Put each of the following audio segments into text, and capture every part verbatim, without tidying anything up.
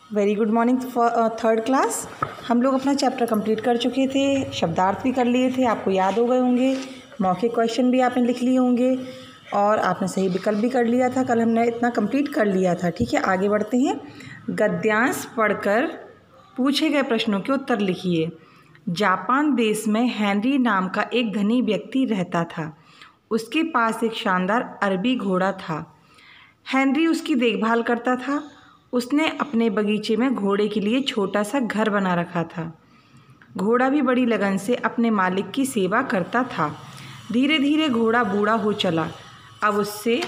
Very good morning for third class. हम लोग अपना चैप्टर कंप्लीट कर चुके थे, शब्दार्थ भी कर लिए थे, आपको याद हो गए होंगे। मौखिक क्वेश्चन भी आपने लिख लिए होंगे और आपने सही विकल्प भी कर लिया था। कल हमने इतना कंप्लीट कर लिया था। ठीक है, आगे बढ़ते हैं। गद्यांश पढ़कर पूछे गए प्रश्नों के उत्तर लिखिए। जापान देश में हेनरी नाम का एक धनी व्यक्ति रहता था। उसके पास एक शानदार अरबी घोड़ा था। हेनरी उसकी देखभाल करता था। उसने अपने बगीचे में घोड़े के लिए छोटा सा घर बना रखा था। घोड़ा भी बड़ी लगन से अपने मालिक की सेवा करता था। धीरे धीरे घोड़ा बूढ़ा हो चला। अब उससे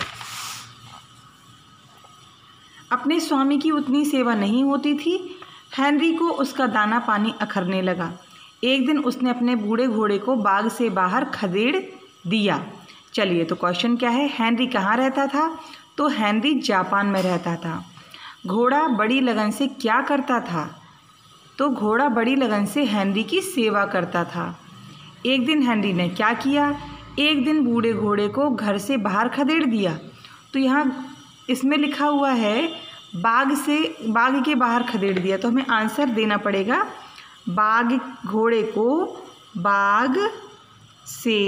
अपने स्वामी की उतनी सेवा नहीं होती थी। हेनरी को उसका दाना पानी अखरने लगा। एक दिन उसने अपने बूढ़े घोड़े को बाग से बाहर खदेड़ दिया। चलिए, तो क्वेश्चन क्या है, हेनरी कहाँ रहता था? तो हेनरी जापान में रहता था। घोड़ा बड़ी लगन से क्या करता था? तो घोड़ा बड़ी लगन से हेनरी की सेवा करता था। एक दिन हेनरी ने क्या किया? एक दिन बूढ़े घोड़े को घर से बाहर खदेड़ दिया। तो यहाँ इसमें लिखा हुआ है बाग से, बाग के बाहर खदेड़ दिया, तो हमें आंसर देना पड़ेगा बाग घोड़े को बाग से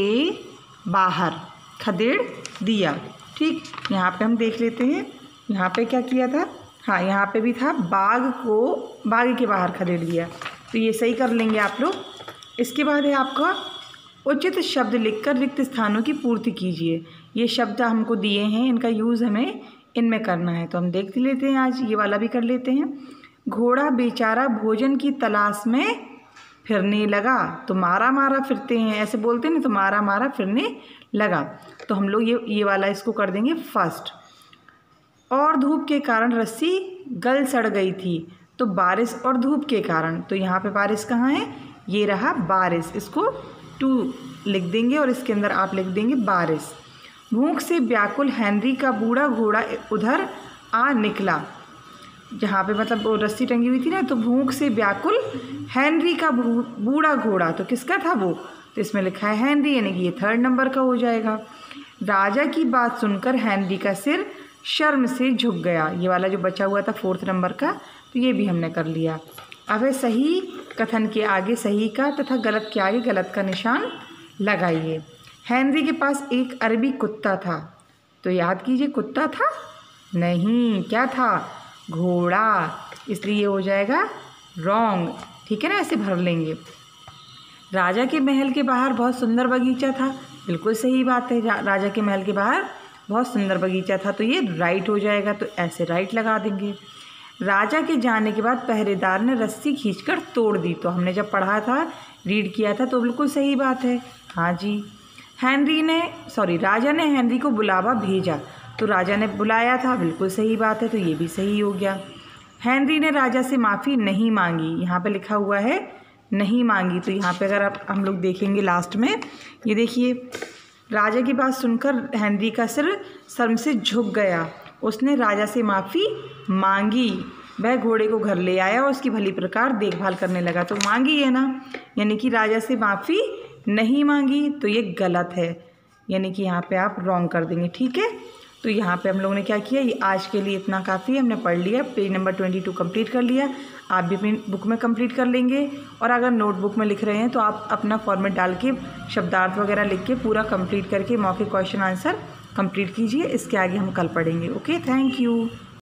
बाहर खदेड़ दिया। ठीक, यहाँ पे हम देख लेते हैं, यहाँ पे क्या किया था। हाँ, यहाँ पे भी था बाग को बाग के बाहर खदेड़ दिया, तो ये सही कर लेंगे आप लोग। इसके बाद है आपका उचित शब्द लिखकर रिक्त स्थानों की पूर्ति कीजिए। ये शब्द हमको दिए हैं, इनका यूज़ हमें इनमें करना है, तो हम देख लेते हैं। आज ये वाला भी कर लेते हैं। घोड़ा बेचारा भोजन की तलाश में फिरने लगा। तो मारा मारा फिरते हैं, ऐसे बोलते हैं ना, तो मारा मारा फिरने लगा। तो हम लोग ये ये वाला इसको कर देंगे फर्स्ट। और धूप के कारण रस्सी गल सड़ गई थी। तो बारिश और धूप के कारण, तो यहाँ पे बारिश कहाँ है? ये रहा बारिश। इसको टू लिख देंगे और इसके अंदर आप लिख देंगे बारिश। भूख से व्याकुल हेनरी का बूढ़ा घोड़ा उधर आ निकला। जहाँ पे मतलब वो रस्सी टंगी हुई थी ना, तो भूख से व्याकुल हेनरी का बूढ़ा घोड़ा, तो किसका था वो? तो इसमें लिखा है हेनरी, यानी कि ये थर्ड नंबर का हो जाएगा। राजा की बात सुनकर हेनरी का सिर शर्म से झुक गया। ये वाला जो बचा हुआ था फोर्थ नंबर का, तो ये भी हमने कर लिया। अब है सही कथन के आगे सही का तथा गलत के आगे गलत का निशान लगाइए। हेनरी के पास एक अरबी कुत्ता था। तो याद कीजिए, कुत्ता था नहीं, क्या था? घोड़ा। इसलिए ये हो जाएगा रॉन्ग। ठीक है ना, ऐसे भर लेंगे। राजा के महल के बाहर बहुत सुंदर बगीचा था। बिल्कुल सही बात है, राजा के महल के बाहर बहुत सुंदर बगीचा था, तो ये राइट हो जाएगा, तो ऐसे राइट लगा देंगे। राजा के जाने के बाद पहरेदार ने रस्सी खींचकर तोड़ दी। तो हमने जब पढ़ा था, रीड किया था, तो बिल्कुल सही बात है। हाँ जी। हेनरी ने सॉरी राजा ने हेनरी को बुलावा भेजा। तो राजा ने बुलाया था, बिल्कुल सही बात है, तो ये भी सही हो गया। हेनरी ने राजा से माफ़ी नहीं मांगी। यहाँ पे लिखा हुआ है नहीं मांगी, तो यहाँ पे अगर आप हम लोग देखेंगे लास्ट में, ये देखिए, राजा की बात सुनकर हेनरी का सिर शर्म से झुक गया। उसने राजा से माफ़ी मांगी। वह घोड़े को घर ले आया और उसकी भली प्रकार देखभाल करने लगा। तो मांगी है ना, यानी कि राजा से माफ़ी नहीं मांगी, तो ये गलत है, यानी कि यहाँ पे आप रॉन्ग कर देंगे। ठीक है, तो यहाँ पे हम लोगों ने क्या किया, ये आज के लिए इतना काफ़ी है, हमने पढ़ लिया। Page number twenty two complete कर लिया। आप भी अपनी बुक में कंप्लीट कर लेंगे, और अगर नोटबुक में लिख रहे हैं तो आप अपना फॉर्मेट डाल के शब्दार्थ वगैरह लिख के पूरा कंप्लीट करके मौखिक क्वेश्चन आंसर कंप्लीट कीजिए। इसके आगे हम कल पढ़ेंगे। Okay, thank you.